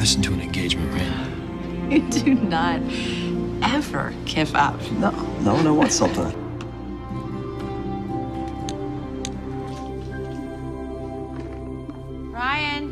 listen to an engagement ring. You do not ever give up. No, what's something? Ryan.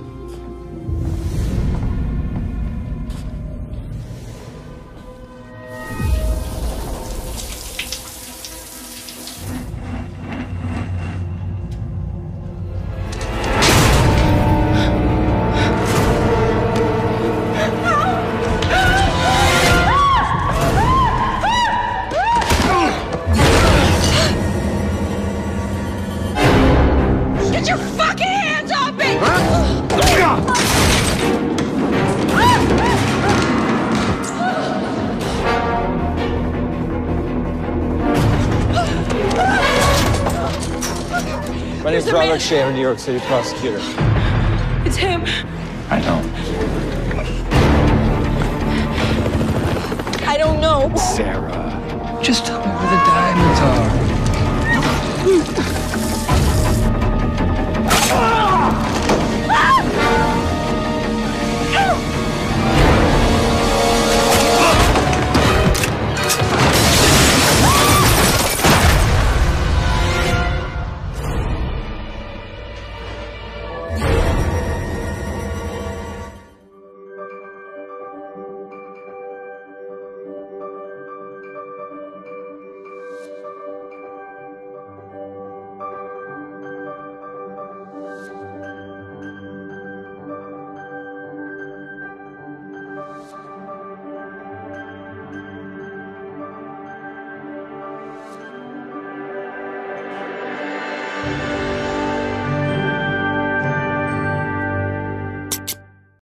Get your fucking hands off me! My name's Robert Shea, I'm a New York City prosecutor. It's him. I don't. I don't know. Sarah, just tell me where the diamonds are.